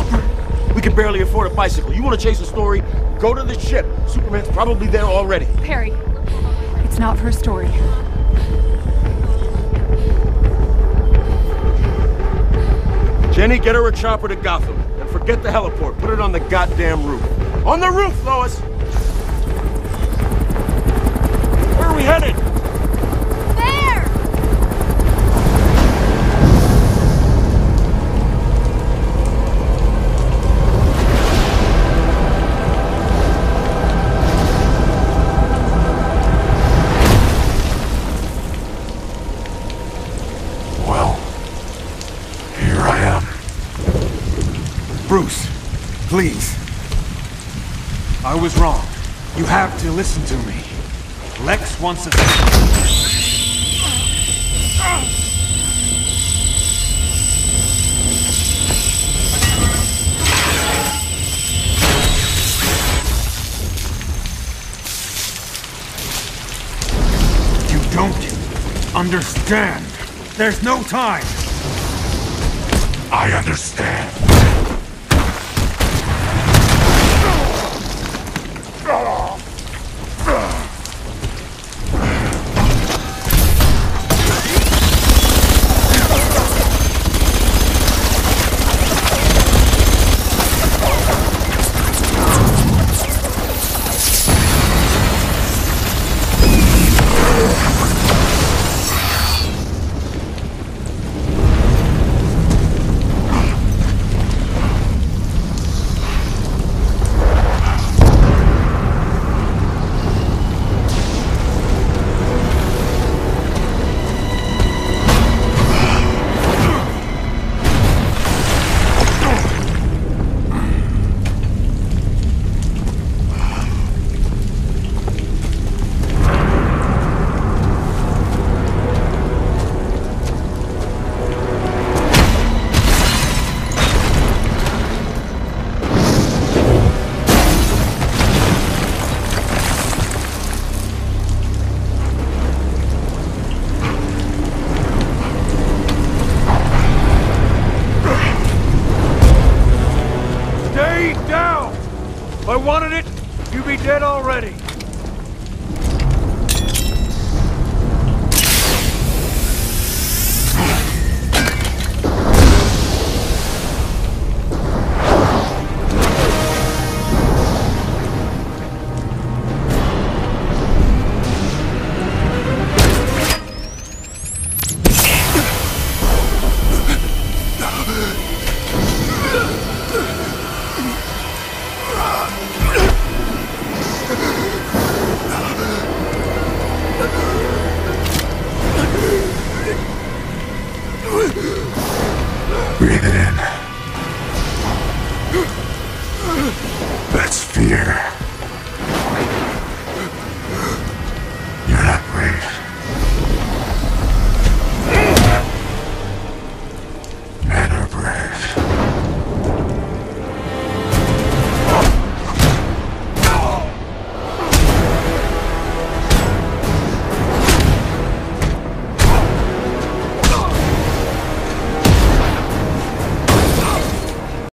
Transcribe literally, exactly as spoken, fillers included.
We can barely afford a bicycle. You want to chase a story? Go to the ship. Superman's probably there already. Perry, it's not for a story. Jenny, get her a chopper to Gotham. And forget the heliport. Put it on the goddamn roof. On the roof, Lois! Where are we headed? There! Well, here I am. Bruce, please. I was wrong. You have to listen to me. Lex wants us... You don't understand. There's no time. I understand. If I wanted it, you'd be dead already. Breathe it in. That's fear.